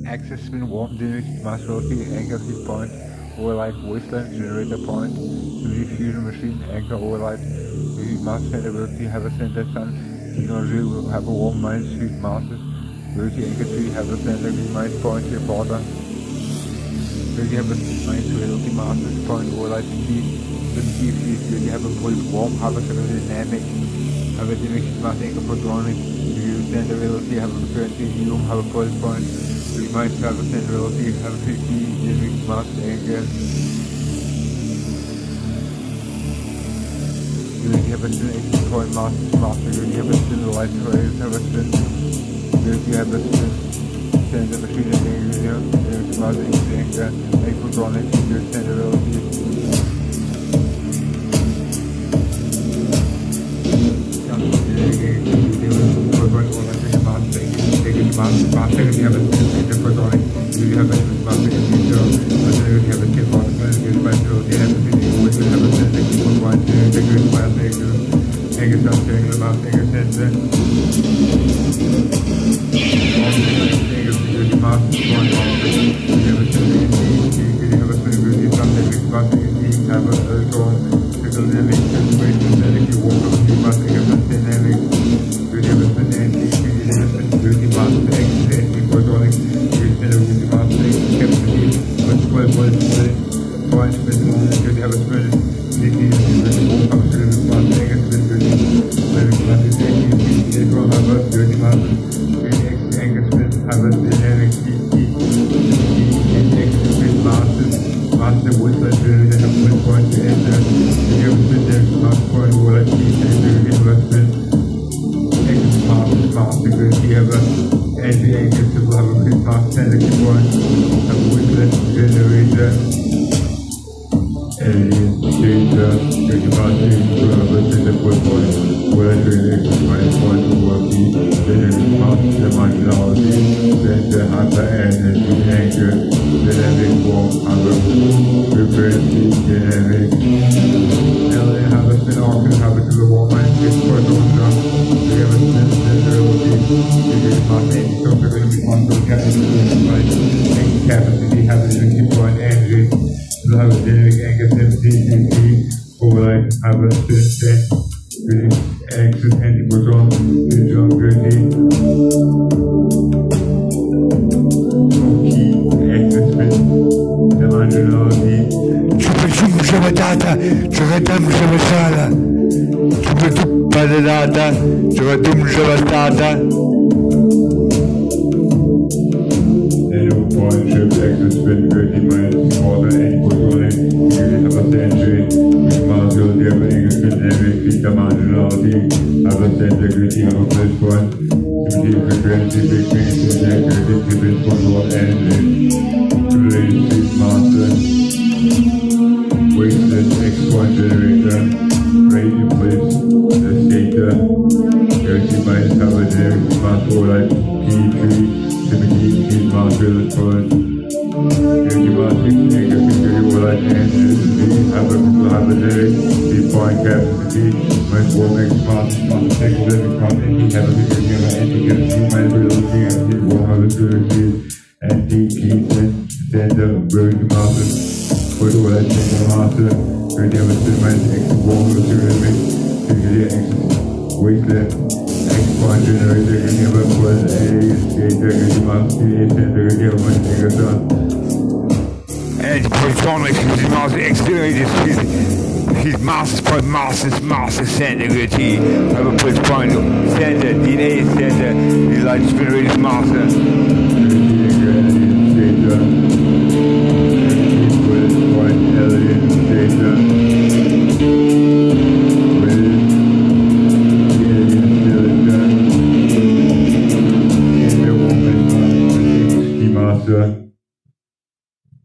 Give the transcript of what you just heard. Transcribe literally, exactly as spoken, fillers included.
ACHSMEN warp damage mass velocity anchor hit point overlight wasteland generator point three fusion machine anchor overlight mass center velocity have a center sun technology will have a warm minus heat masses velocity anchor three have a center minus point here border velocity have a minus velocity masses point overlight speed velocity velocity have a pulse warm have a dynamic have a dynamic mass anchor photonic center velocity have a frequency helium have a pulse point we might have a center velocity have a fifty dynamic mass anchor you have a spin eighteen point mass master you have a spin light trails have a spin you have a spin center machine anchor there's mass anchor a photonic center velocity Master, you have a center photonic, you have a master computer, but then you have a tip on the you have a you have a you have a center for one to take a mass anchor, anchor something, the mass anchor center. You have a master point you have a center, you have a center, something with master you have a electron, trickle dynamic, situation dynamic, you walk over to mass anchor dynamic, you have a center anti, you have a center master anchor. Photonic, you send a with the master capacity, but twelve point point you have a spin, sixty, have a spin with master anchor, spin with master anchor, electron have a dirty master, anchor spin, have a dynamic T, T, and anchor spin master, master with a generator, have one point to enter, you have a spin there, master point, or like T, and you have a spin, anchor master, master, you have a and the anchors will have a quick mass center point, have a whistlet generator, alien data, the mass will have a center point, where the exercise point will be generated mass dimensionality, then the hyper energy anchor, dynamic form, have a frequency dynamic, and they have a spin arc and have a to the wall line, six point one, we have a spin generality, you get mass anchor. So we're going to be on the capacity, have a sixty point energy, we'll have a dynamic anchor seventy, overlight, have a spin, with axis anti-proton, neutron gravity, key, axis spin, dimensionality. Чупа-чуп животата, животам животала, чупа-чуп пададата, животум животата. Point shift axis spin gravity minus quarter and photonic, you have a century, with mass velocity have an angle spin dynamic, theta marginality, have a center gravity have a plus point, symmetry frequency, frequency, accuracy, spin photon energy, related speed master, wasted X point generator, rate in place, the stator, gravity minus have a dynamic mass override, P three, symmetry, speed master, electron, gravity mass six, anchor security override, and have a have a dynamic, speed point capacity, minus one X mass, mass secondary point, and he have a security of an anti-capacity, minus velocity, and he one hundred security, anti-key, then the gravity master, for the override, center master, gravity have a spin minus X one dynamic, security X wasteland, X point generator, and you have a plus A, skater, gravity mass, T, center, gravity have one megaton. And photonics, the mass accelerated his mass point, masses, masses, center, gravity, have a plus point, center, D N A center, the light spin rate is master.